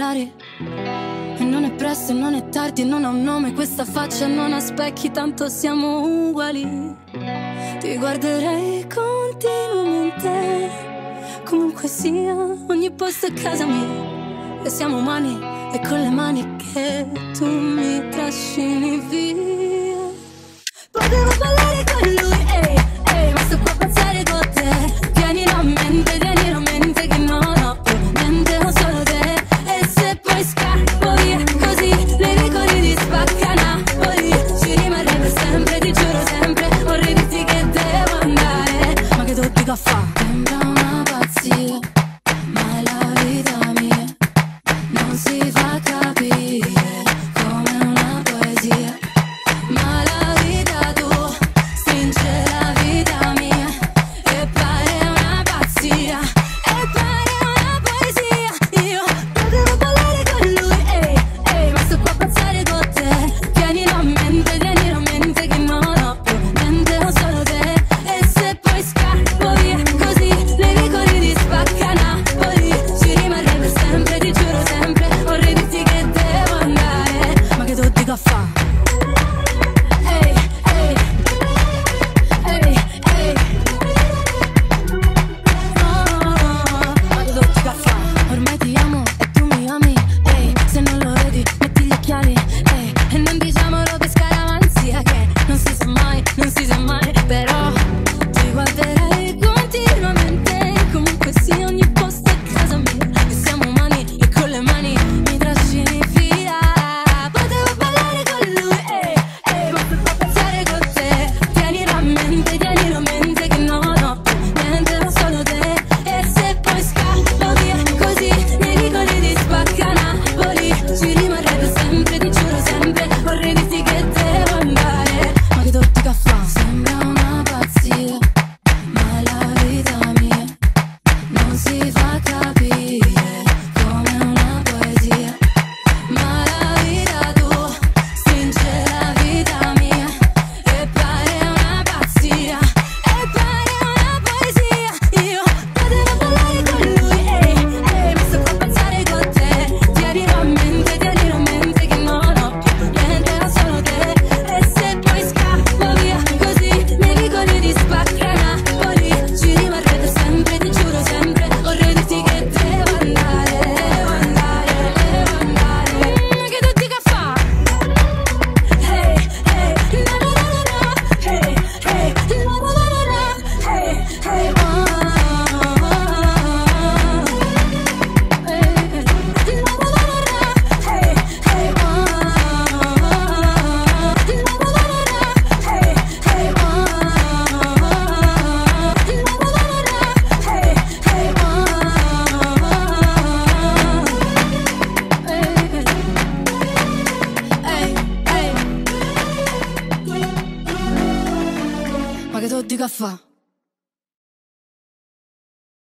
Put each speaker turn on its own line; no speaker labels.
magari. E non è presto e non è tardi e non ha un nome questa faccia, non ha specchi, tanto siamo uguali. Ti guarderei continuamente, comunque sia, ogni posto è casa mia. E siamo umani e con le mani che tu mi trascini via. Potevo ballare con lui, ehi, ehi, ma sto qua a pensare con te. Tienilo a mente che non ho più niente, ho solo te. E se poi scappo via così, le ricordi di spacca Napoli. Ci rimarrei per sempre, ti giuro sempre. Vorrei dirti che devo andare, ma che tu dica fa? Sembra una pazzia, ma è la vita mia. Non si fa capire come una poesia, ma la vita tu stringe la vita mia e pare una pazzia, e pare una poesia. Io potevo ballare con lui, ehi, ehi, ma sto qua a pensare con te. Tienilo a mente che non ho più niente, ho solo te. E se poi scappo via così, le ricordi di spacca Napoli. Ci rimarrei per sempre, ti giuro sempre. Vorrei dirti che devo andare, ma che tu dica fa? Ehi, ehi, ehi, ehi. Ma che tu dica fa? Ormai ti amo e tu mi ami, ehi. Se non lo vedi metti gli occhiali, ehi. E non diciamolo per scaramanzia, che non si sa mai, non si sa mai. Però ti guarderei continuamente, comunque sia, ogni posto è casa mia. E siamo umani e con le mani mi trascini via. Potevo ballare con lui, ehi, ehi, ma sto qua a pensare con te. Tienilo a mente che non ho più niente, ho solo te. E se poi scappo via così, nei ricordi di spacca Napoli. Ci rimarrei per sempre, ti giuro sempre. Vorrei dirti che devo andare, ma che tu dica fa? Sembra una pazzia, ma è la vita mia. Non si fa capire come una poesia, ma la vita tu stringe la vita mia e pare una pazzia, e pare una poesia. Io potevo ballare con lui, ehi, ehi, ma sto qua a pensare con te. Tienilo a mente che non ho più niente, ho solo te. E se poi scappo via così, nei ricordi di spacca Napoli. Ci rimarrei per sempre, ti giuro sempre. Vorrei dirti che devo andare, devo andare, devo andare. Ma che tu dica fa? Hey, hey, na na na na, hey, hey, na na na na, hey, hey, hey, na na na na, hey, hey, ma che tu dica fa?